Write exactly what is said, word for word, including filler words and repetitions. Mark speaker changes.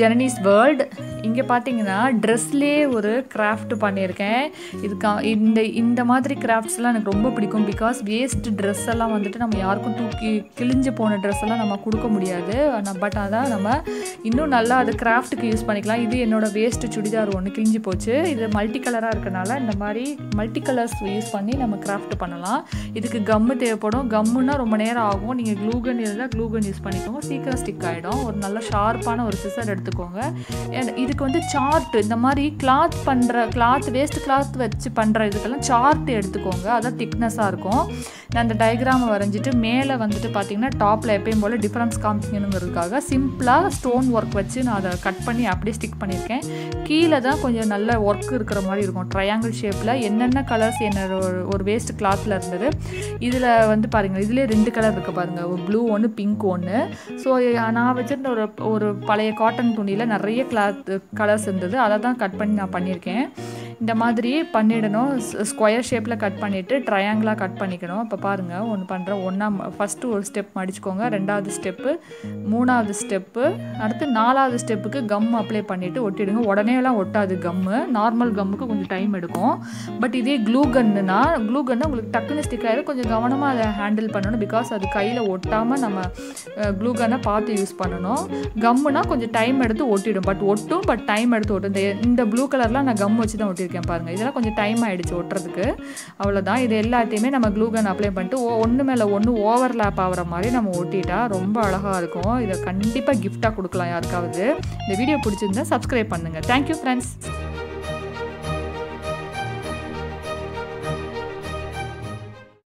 Speaker 1: ஜெனனிஸ் world. இங்கே பார்த்தீங்கன்னா ட்ரெஸ்லேயே ஒரு கிராஃப்ட் பண்ணியிருக்கேன். இதுக்கா இந்த இந்த மாதிரி கிராஃப்ட்ஸ்லாம் எனக்கு ரொம்ப பிடிக்கும். பிகாஸ் வேஸ்ட் ட்ரெஸ் எல்லாம் வந்துட்டு நம்ம யாருக்கும் தூக்கி கிழிஞ்சு போன ட்ரெஸ் எல்லாம் நம்ம கொடுக்க முடியாது. பட் அதான் நம்ம இன்னும் நல்லா அது கிராஃப்ட்டுக்கு யூஸ் பண்ணிக்கலாம். இது என்னோட வேஸ்ட் சுடிதார் ஒன்று கிழிஞ்சு போச்சு. இது மல்டி கலராக இருக்கனால இந்த மாதிரி மல்டி கலர்ஸ் யூஸ் பண்ணி நம்ம கிராஃப்ட் பண்ணலாம். இதுக்கு கம்மு தேவைப்படும். கம்முன்னா ரொம்ப நேரம் ஆகும். நீங்கள் க்ளூகன் இருந்தால் க்ளூகன் யூஸ் பண்ணிக்கோங்க, சீக்கிரம் ஸ்டிக் ஆகிடும். ஒரு நல்ல ஷார்ப்பான ஒரு சிசர் எடுத்துக்கோங்க. இதுக்கு வந்து சார்ட், இந்த மாதிரி கிளாத் பண்ணுற கிளாத் வேஸ்ட் கிளாத் வச்சு பண்ணுற இதுக்கெல்லாம் சார்ட் எடுத்துக்கோங்க. அதான் திக்னஸாக இருக்கும். நான் அந்த டயக்ராமை வரைஞ்சிட்டு மேலே வந்துட்டு பார்த்தீங்கன்னா டாப்பில் எப்பயும் போல் டிஃப்ரென்ஸ் காமிக்கணுங்கிறதுக்காக சிம்பிளாக ஸ்டோன் ஒர்க் வச்சு நான் அதை கட் பண்ணி அப்படியே ஸ்டிக் பண்ணியிருக்கேன். கீழே தான் கொஞ்சம் நல்ல ஒர்க் இருக்கிற மாதிரி இருக்கும். ட்ரையாங்கிள் ஷேப்பில் என்னென்ன கலர்ஸ் என்ன ஒரு வேஸ்ட் கிளாத்தில் இருந்தது. இதில் வந்து பாருங்கள், இதிலே ரெண்டு கலர் இருக்குது பாருங்கள், ஒரு ப்ளூ ஒன்று, பிங்க் ஒன்று. ஸோ நான் வச்சுருந்த ஒரு ஒரு பழைய காட்டன் துணியில் நிறைய கிளாத் கலர்ஸ் இருந்தது. அதை தான் கட் பண்ணி நான் பண்ணியிருக்கேன். இந்த மாதிரி பண்ணிடணும். ஸ்கொயர் ஷேப்பில் கட் பண்ணிவிட்டு ட்ரையாங்கிளாக கட் பண்ணிக்கணும். இப்போ பாருங்கள், ஒன்று பண்ணுறேன். ஒன்றா ஃபஸ்ட்டு ஒரு ஸ்டெப் மடிச்சுக்கோங்க, ரெண்டாவது ஸ்டெப்பு, மூணாவது ஸ்டெப்பு, அடுத்து நாலாவது ஸ்டெப்புக்கு கம் அப்ளை பண்ணிவிட்டு ஒட்டிடுங்க. உடனேலாம் ஒட்டாது கம்மு. நார்மல் கம்முக்கு கொஞ்சம் டைம் எடுக்கும். பட் இதே க்ளூ கன்னுனா க்ளூ கன்னு உங்களுக்கு டக்குன்னு ஸ்டிக் ஆகிடும். கொஞ்சம் கவனமாக அதை ஹேண்டில் பண்ணணும். பிகாஸ் அது கையில் ஒட்டாமல் நம்ம க்ளூ கன்னை பார்த்து யூஸ் பண்ணணும். கம்முனா கொஞ்சம் டைம் எடுத்து ஒட்டிடும். பட் ஒட்டும், பட் டைம் எடுத்து ஒட்டும். இந்த இந்த ப்ளூ கலர்லாம் நான் கம் வச்சு தான் ஒட்டியிருக்கேன் பாருங்கள். இதெல்லாம் கொஞ்சம் டைம் ஆகிடுச்சு ஒட்டுறதுக்கு. அவ்வளோதான். இது எல்லாத்தையுமே நம்ம க்ளூ கன் அப்ளை பண்ணிட்டு ஒன்று மேலே ஒன்று ஓவர்லேப் ஆகிற மாதிரி நம்ம ஒட்டிட்டா ரொம்ப அழகாக இருக்கும். இதை கண்டிப்பாக கிஃப்டாக கொடுக்கலாம் யாருக்காவது. இந்த வீடியோ பிடிச்சிருந்தா சப்ஸ்கிரைப் பண்ணுங்கள். Thank you friends.